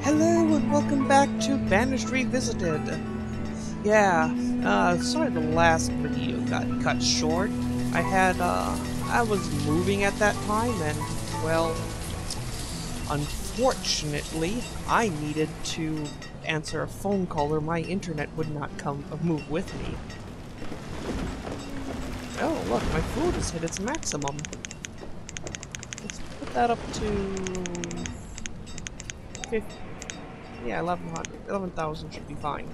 Hello and welcome back to Banished Revisited. Sorry the last video got cut short. I was moving at that time and, well, unfortunately, I needed to answer a phone call or my internet would not move with me. Oh, look, my food has hit its maximum. Let's put that up to 50. Yeah, 11,000 should be fine.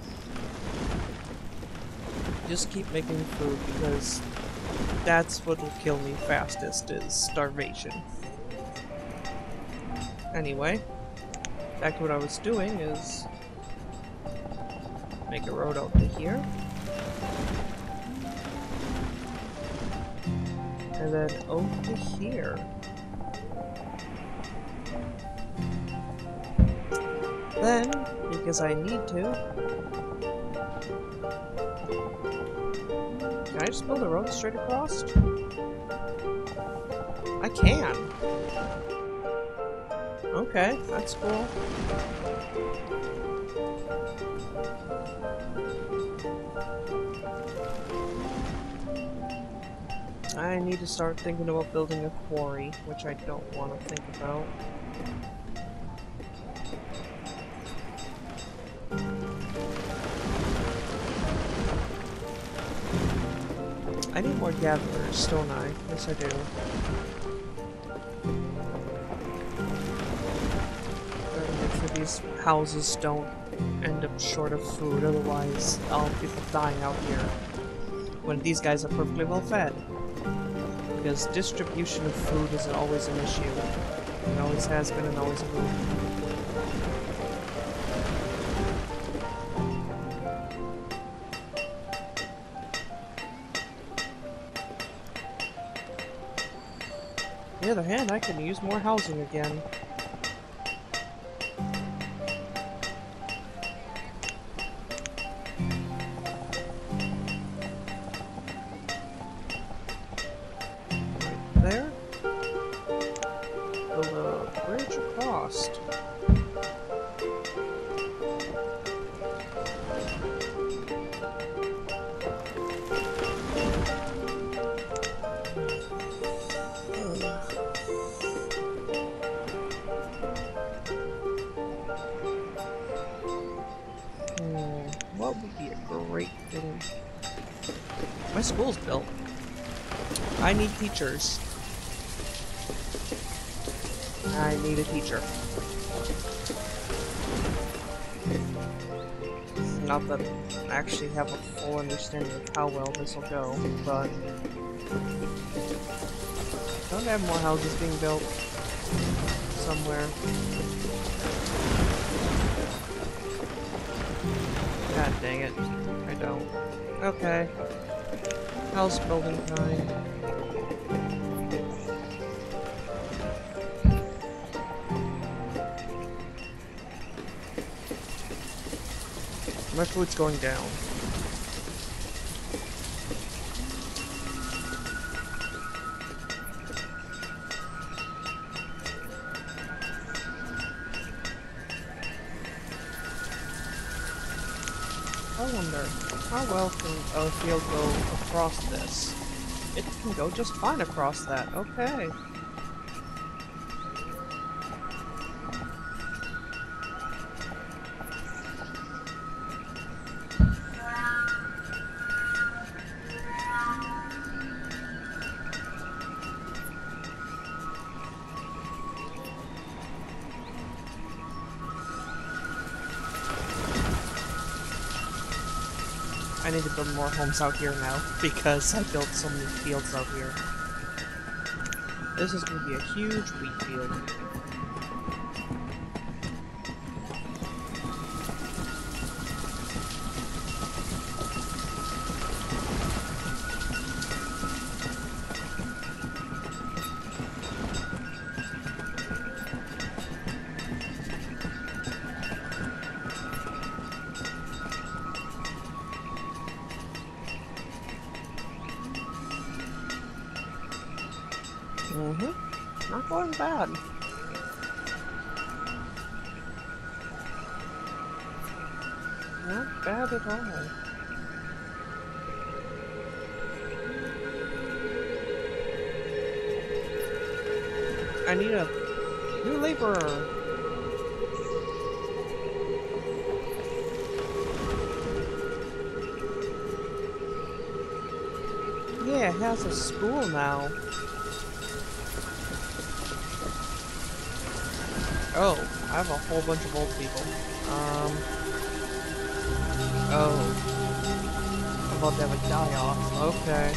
Just keep making food because that's what will kill me fastest is starvation. Anyway, back to what I was doing is make a road out to here. And then over to here. Then, because I need to, can I just build a road straight across? I can. Okay, that's cool. I need to start thinking about building a quarry, which I don't want to think about. I need more gatherers, don't I? Yes, I do. Gotta make sure these houses don't end up short of food, otherwise I'll be dying out here. When these guys are perfectly well fed. Because distribution of food isn't always an issue. It always has been and always will. On the other hand, I can use more housing again. Right there. Build a bridge across. What would be a great thing? My school's built. I need teachers. I need a teacher. Not that I actually have a full understanding of how well this will go, but don't I have more houses being built somewhere? God dang it. I don't. Okay. House building time. My food's going down. I wonder, how well can a field go across this? It can go just fine across that, okay. I need to build more homes out here now, because I built so many fields out here. This is going to be a huge wheat field. Not going bad. Not bad at all. I need a new laborer. Yeah, it has a school now. Oh, I have a whole bunch of old people. Oh. I'm about to have a die-off. Okay.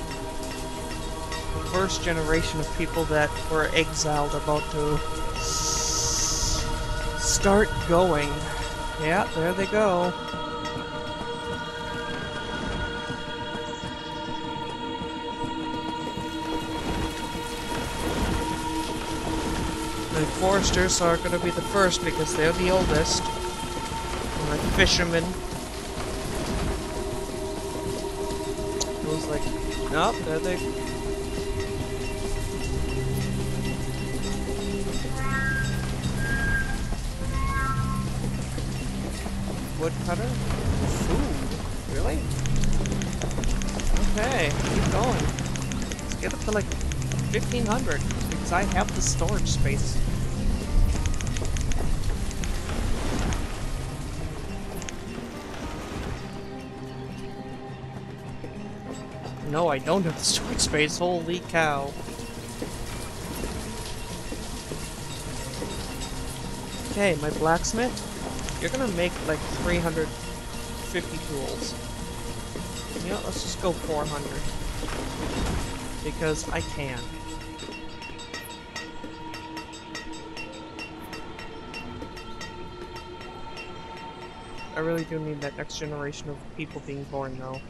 The first generation of people that were exiled about to start going. Yeah, there they go. The foresters are going to be the first because they're the oldest. And the fishermen. It was like, nope, there they... Woodcutter? Food? Really? Okay, keep going. Let's get up to like 1,500 because I have the storage space. No, I don't have the storage space. Holy cow. Okay, my blacksmith, you're gonna make like 350 tools. You know, let's just go 400. Because I can. I really do need that next generation of people being born though.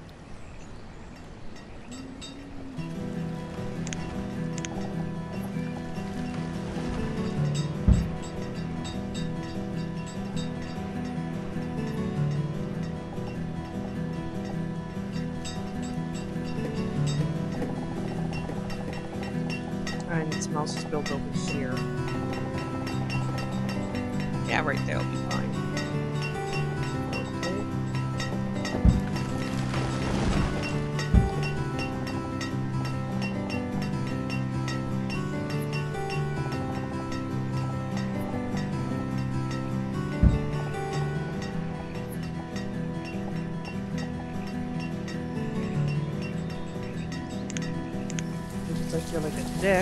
And this mouse is built over here. Yeah, right there will be fine. Looks like you're like a dick.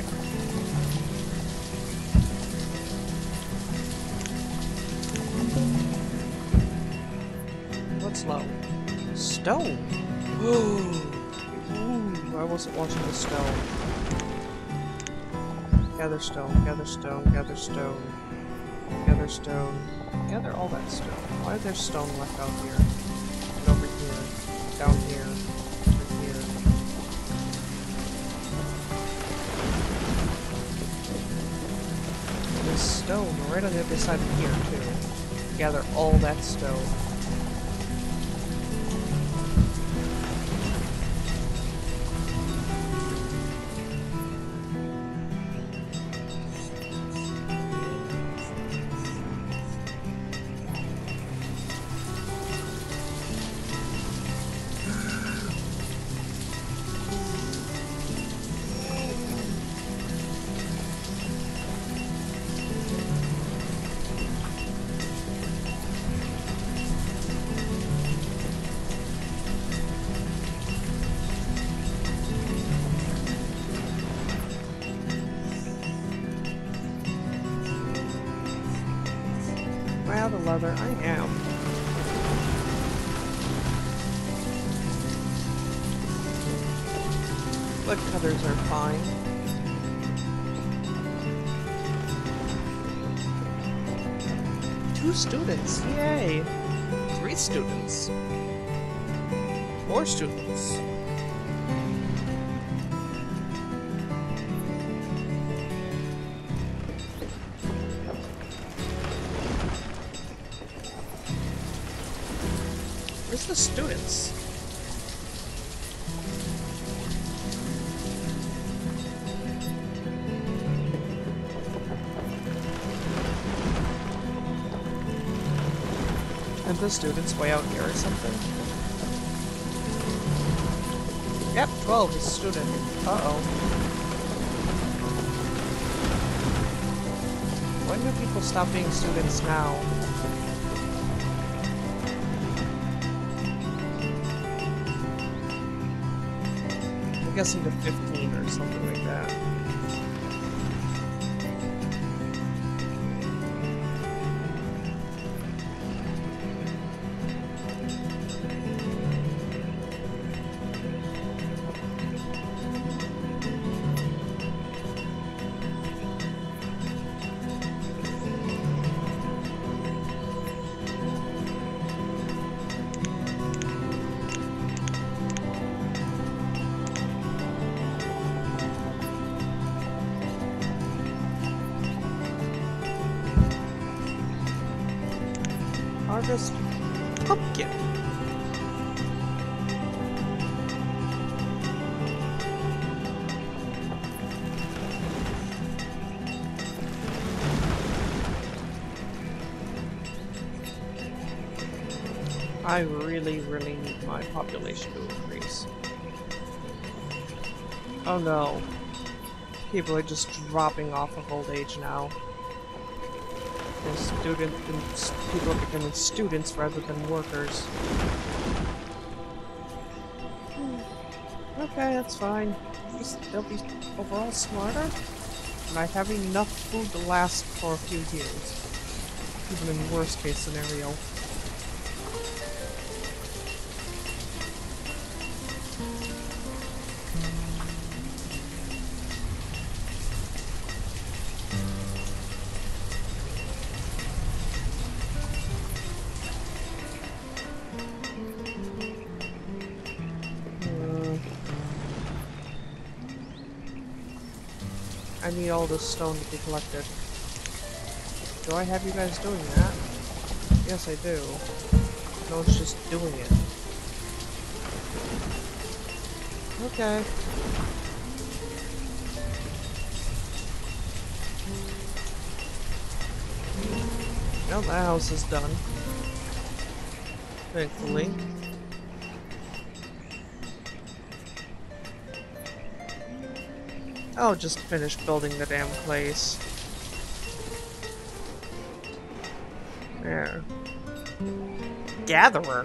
What's low? Stone! Ooh, I wasn't watching the stone. Gather stone, gather stone, gather stone. Gather stone. Gather all that stone. Why is there stone left out here? And over here. Down here. Over here. There's stone right on the other side of here, too. Gather all that stone. Wow, the leather, I am. Wood cutters are fine. Two students, yay! 3 students. 4 students. Where's the students? And the students way out here or something? Yep, 12 is a student. Uh-oh. When do people stop being students now? I'm guessing to 15 or something like that. Harvest pumpkin. I really need my population to increase. Oh no. People are just dropping off of old age now. People are becoming students rather than workers. Okay, that's fine. They'll be overall smarter. And I have enough food to last for a few years. Even in worst case scenario. I need all this stone to be collected. Do I have you guys doing that? Yes, I do. No one's just doing it. Okay. Well, that house is done. Thankfully. I'll just finish building the damn place. There. Gatherer.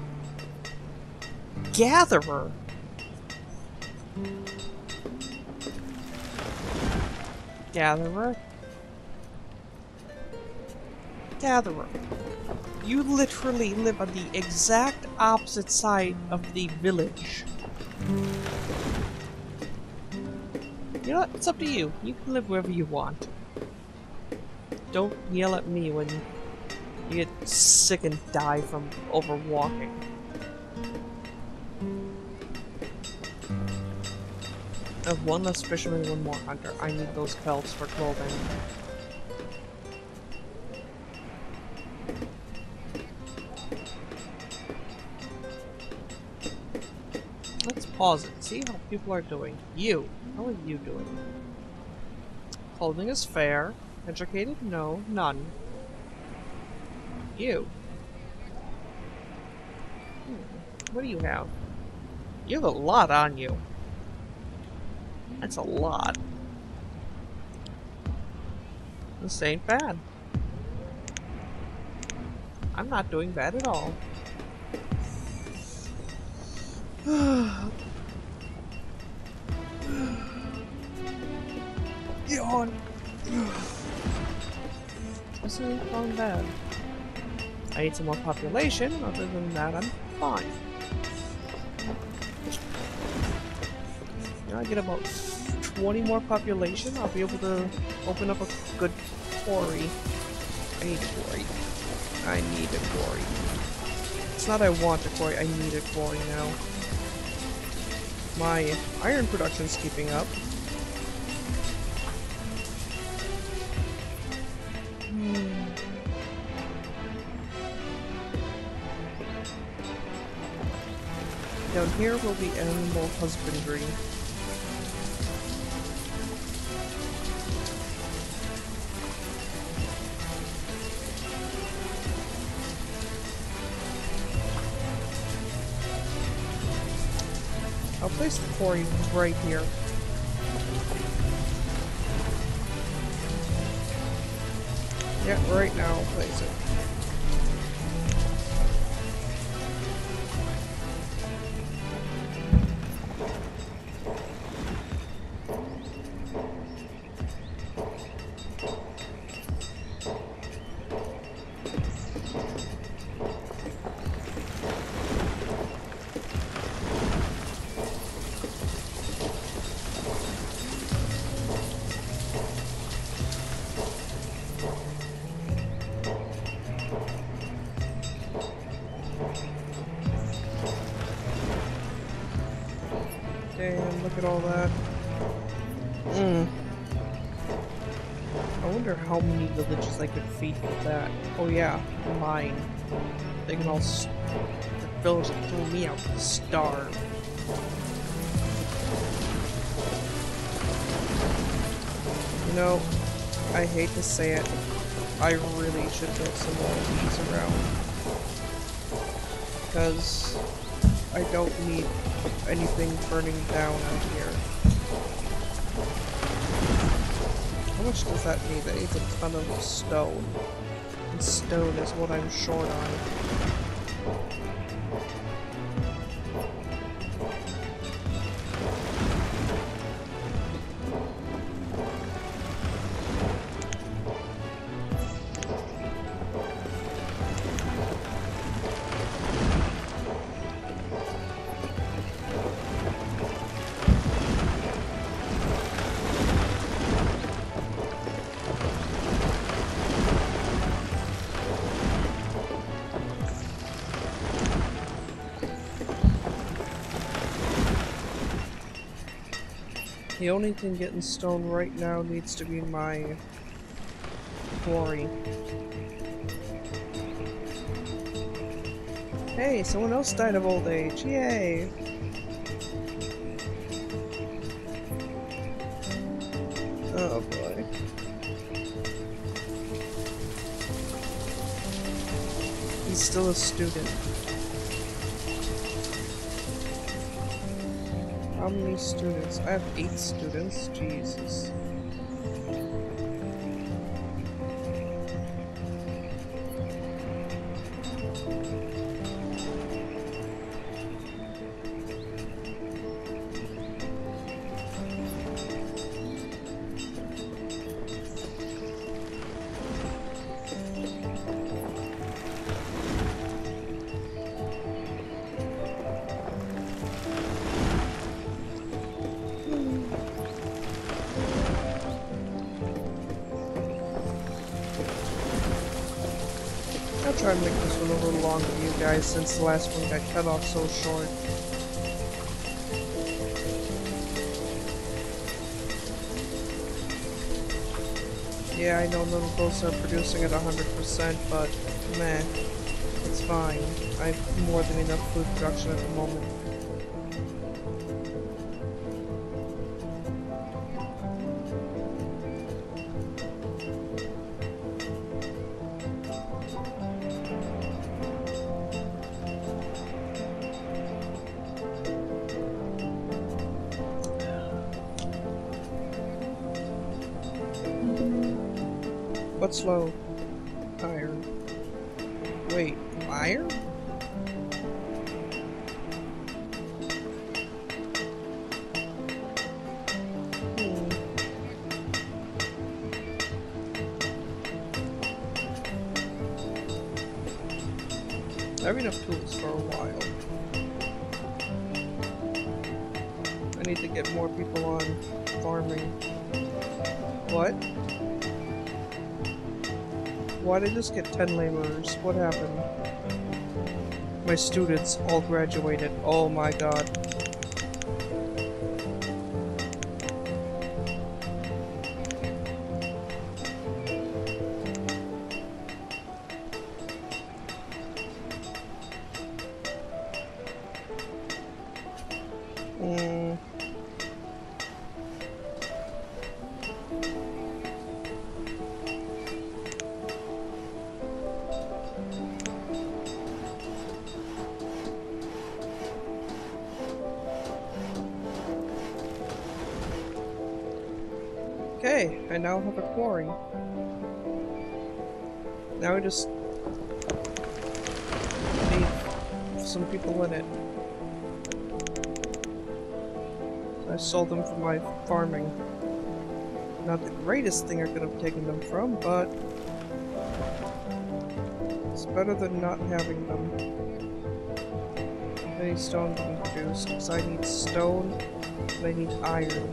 Gatherer. Gatherer. Gatherer. You literally live on the exact opposite side of the village. You know what? It's up to you. You can live wherever you want. Don't yell at me when you get sick and die from overwalking. I have one less fisherman and one more hunter. I need those pelts for clothing. Let's pause it. See how people are doing. You. How are you doing? Clothing is fair. Educated? No. None. You. What do you have? You have a lot on you. That's a lot. This ain't bad. I'm not doing bad at all. Yawn. This isn't going bad. I need some more population. Other than that, I'm fine. When I get about 20 more population, I'll be able to open up a good quarry. I need a quarry. I need a quarry. It's not I want a quarry, I need a quarry now. My iron production's keeping up. Down here will be animal husbandry. I'll place the quarry right here. Yeah, right now I'll place it. Damn, look at all that. I wonder how many villages I could feed with that. Oh yeah, mine. They can all the village that threw me out to starve. You know, I hate to say it, I really should get some more bees around. Because I don't need anything burning down out here. How much does that need? That needs a ton of stone. And stone is what I'm short on. The only thing getting stone right now needs to be my quarry. Hey, someone else died of old age. Yay! Oh boy. He's still a student. How many students? I have 8 students. Jesus. I'll try to make this one a little longer for you guys since the last one got cut off so short. Yeah, I know none of those are producing at 100%, but meh, it's fine. I have more than enough food production at the moment. What's low? Iron. Wait, iron? I have enough tools for a while. I need to get more people on farming. What? Why did I just get 10 laborers? What happened? My students all graduated. Oh my god. Okay, I now have a quarry. Now I just need some people in it. I sold them for my farming. Not the greatest thing I could have taken them from, but it's better than not having them. Any stone being produced, because I need stone and I need iron.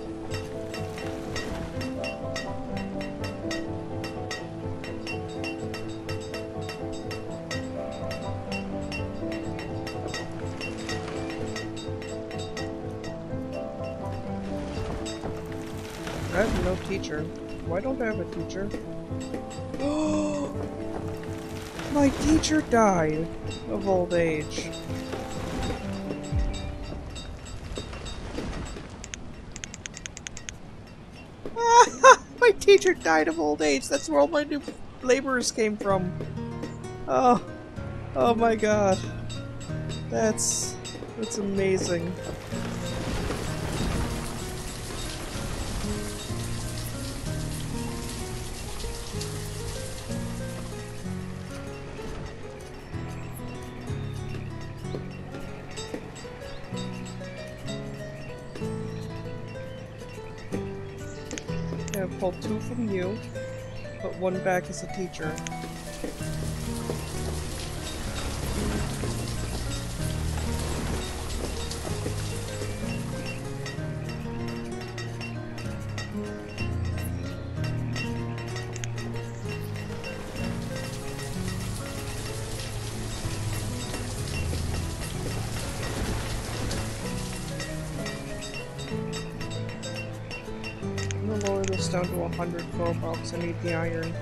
I have no teacher. Why don't I have a teacher? Oh, my teacher died of old age. My teacher died of old age. That's where all my new laborers came from. Oh, oh my god. That's amazing. I pulled 2 from you, put 1 back as a teacher. I'm gonna lower this down to 100 for a box. I need the iron.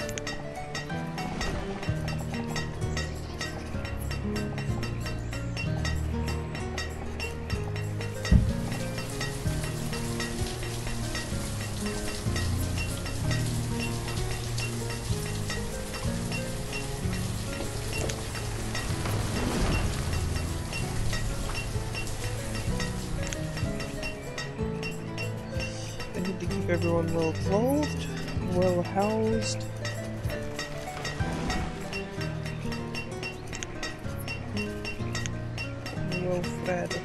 I need to keep everyone well clothed, well housed. Well fed.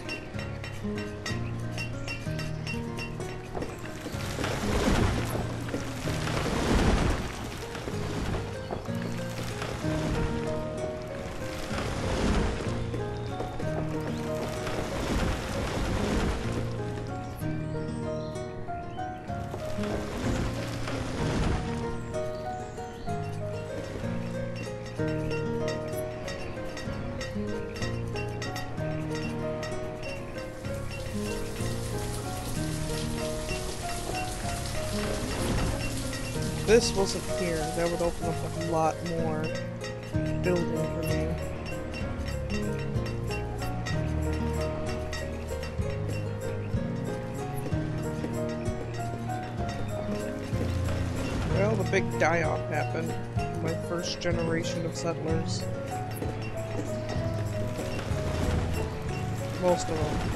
If this wasn't here, that would open up a lot more building for me. Well, the big die-off happened. My first generation of settlers. Most of them.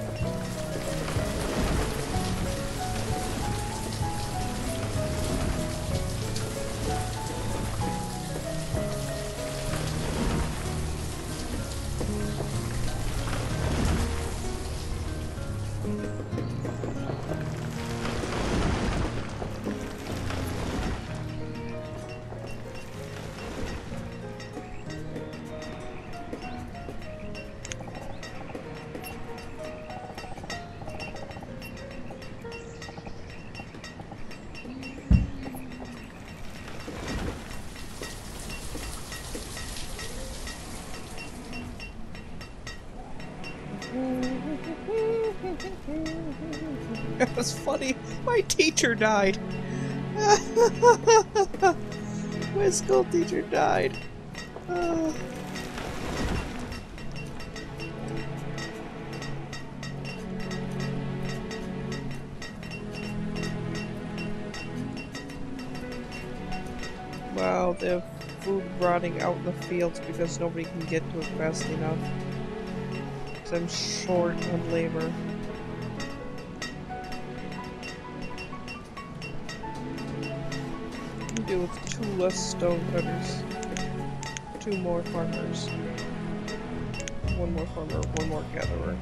It was funny. My teacher died. My school teacher died. Wow, they have food rotting out in the fields because nobody can get to it fast enough. Because I'm short on labor. deal with 2 less stonecutters. 2 more farmers. 1 more farmer, 1 more gatherer.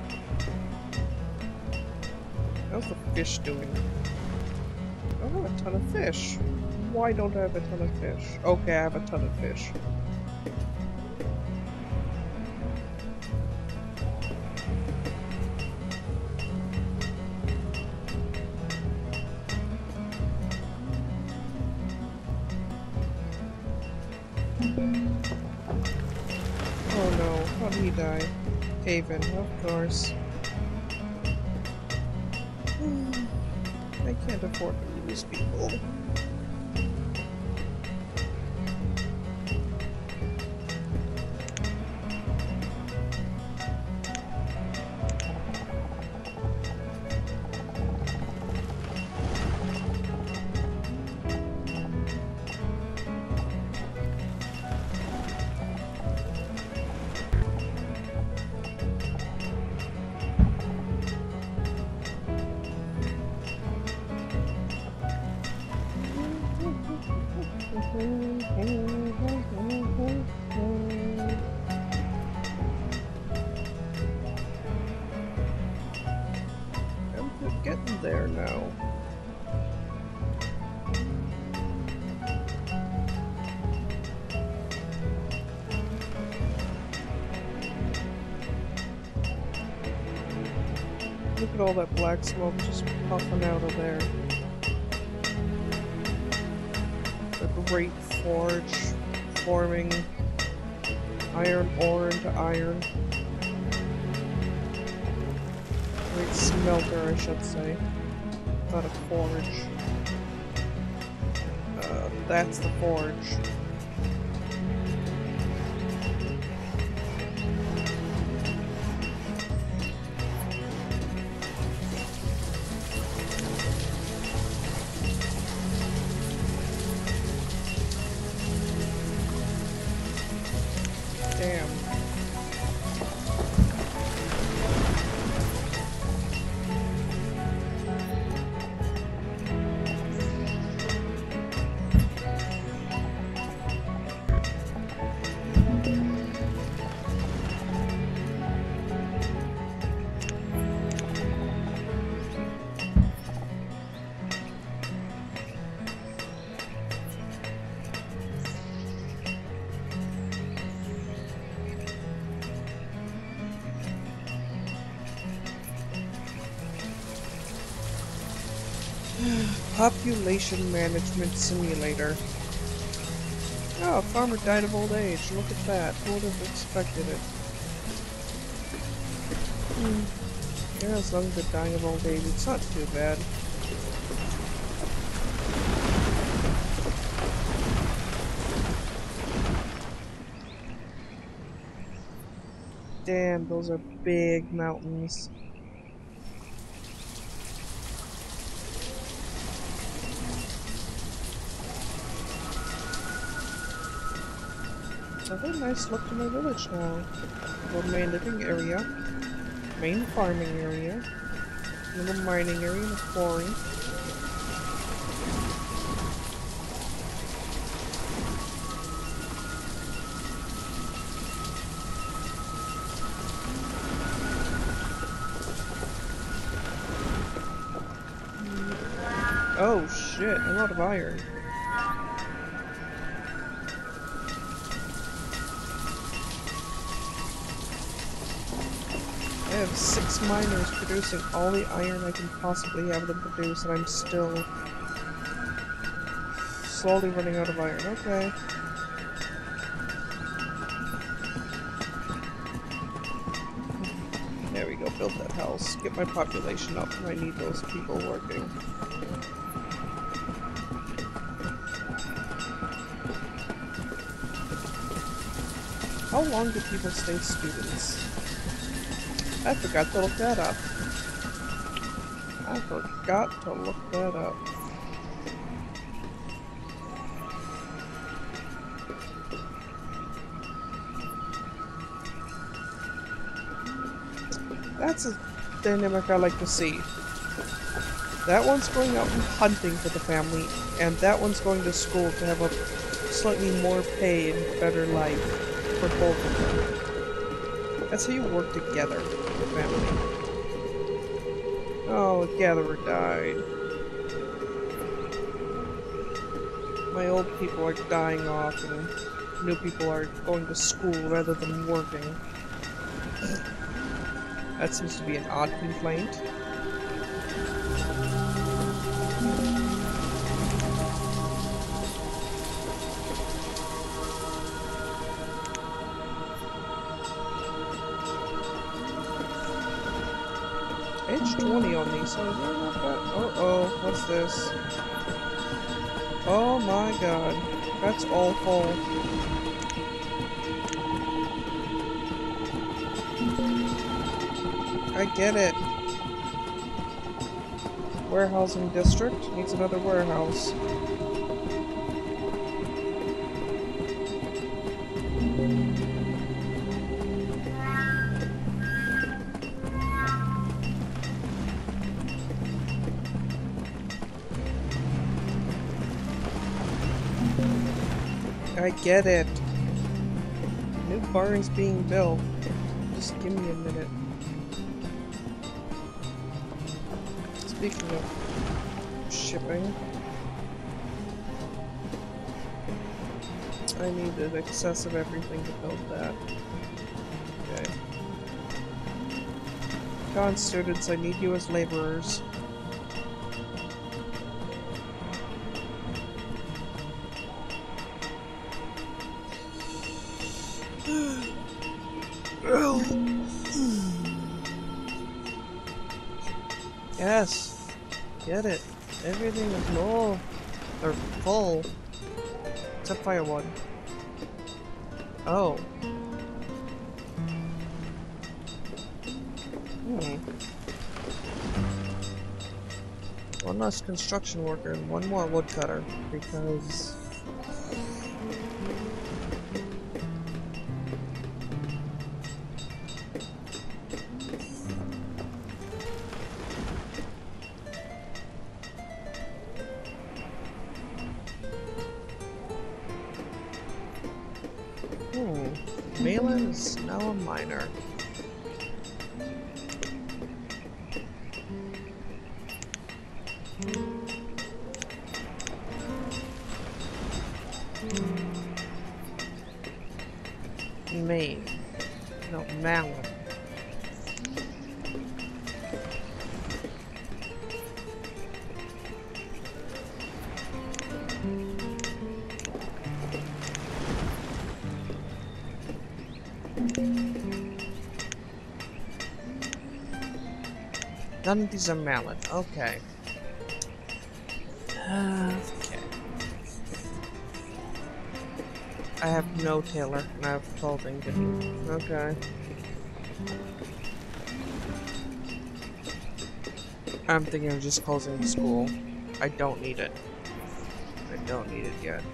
How's the fish doing? I don't have a ton of fish. Why don't I have a ton of fish? Okay, I have a ton of fish. Oh no, how did he die? Haven, of course. I can't afford to lose people. I'm getting there now. Look at all that black smoke just puffing out of there. The great forge forming iron ore into iron. Great smelter, I should say. Not a forge. That's the forge. Damn. Population Management Simulator. Oh, a farmer died of old age. Look at that. Who would have expected it? Yeah, as long as they're dying of old age, it's not too bad. Damn, those are big mountains. A very nice look to my village now. The main living area, main farming area, little mining area and a quarry. Oh shit, a lot of iron. I have 6 miners producing all the iron I can possibly have them produce, and I'm still slowly running out of iron. Okay. There we go, build that house. Get my population up, and I need those people working. How long do people stay students? I forgot to look that up. I forgot to look that up. That's a dynamic I like to see. That one's going out and hunting for the family, and that one's going to school to have a slightly more pay and better life for both of them. That's how you work together with the family. Oh, the gatherer died. My old people are dying off, and new people are going to school rather than working. That seems to be an odd complaint. Age 20 on these, so they're not bad. Uh-oh, what's this? Oh my god, that's awful. I get it. Warehousing district needs another warehouse. I get it. New bar is being built. Just give me a minute. Speaking of shipping, I need an excess of everything to build that. Okay. Con students, I need you as laborers. Yes, get it. Everything is low, or full, except firewood. Oh. One less construction worker and one more woodcutter, because... Malin is now a miner. Maine. No, Malin. None of these are Malin. Okay. Okay. I have no tailor, and I have 12 ingot. Okay. I'm thinking of just closing the school. I don't need it. I don't need it yet.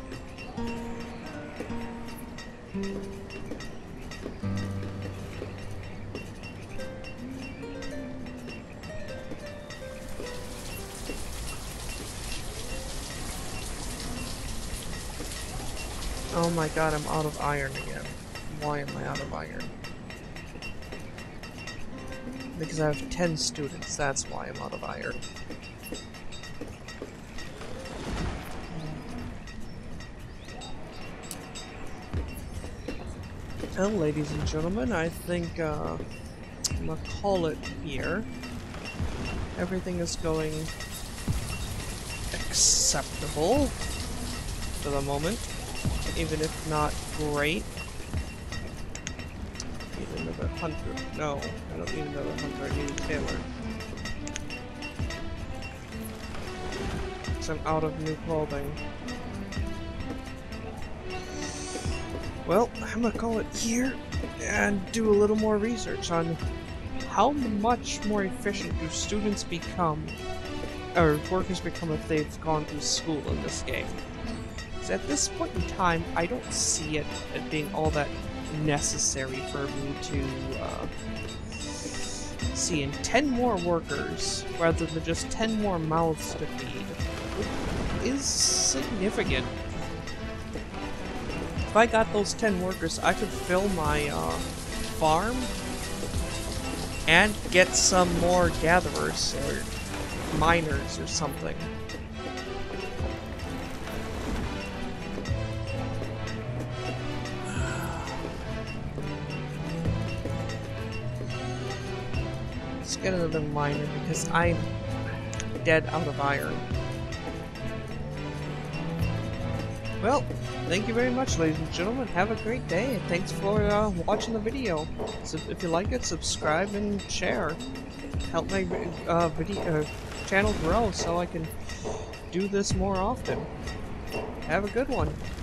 Oh my god, I'm out of iron again. Why am I out of iron? Because I have 10 students, that's why I'm out of iron. Well, ladies and gentlemen, I think I'm gonna call it here. Everything is going acceptable for the moment. Even if not great. Need another hunter. No, I don't need another hunter, I need a tailor. Because I'm out of new clothing. Well, I'm gonna call it here and do a little more research on how much more efficient do students become, or workers become if they've gone through school in this game. At this point in time, I don't see it as being all that necessary for me to seeing 10 more workers rather than just 10 more mouths to feed is significant. If I got those 10 workers, I could fill my farm and get some more gatherers or miners or something. Let's get another miner because I'm dead out of iron. Well, thank you very much, ladies and gentlemen. Have a great day, and thanks for watching the video. So if you like it, subscribe and share. Help my channel grow so I can do this more often. Have a good one.